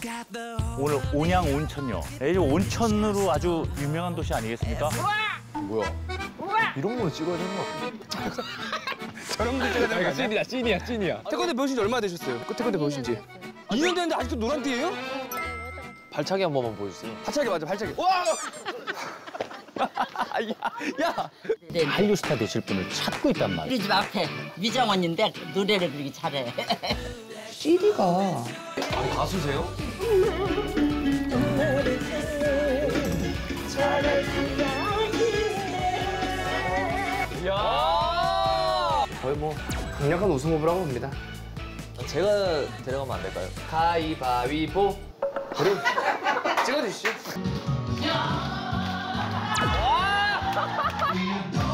오늘 온양 온천요. 이 온천으로 아주 유명한 도시 아니겠습니까? 뭐야? 이런 거는 찍어야 되는 거 같아. 저런 거 찍어야 되는 거 아니야? 찐이야. 태권도 배우신 지 얼마나 되셨어요? 태권도 배우신 지? 2년 됐는데 아직도 노란띠예요? 발차기 한 번만 보여주세요. 발차기 맞아, 발차기. 와! 야! 한류 스타 되실 분을 찾고 있단 말이야. 우리 집 앞에 미정원인데 노래를 그렇게 잘해. CD가 가수세요? 야! 거의 뭐 강력한 우승 후보라고 봅니다. 제가 데려가면 안 될까요? 가위바위보. 그래. 찍어주시죠.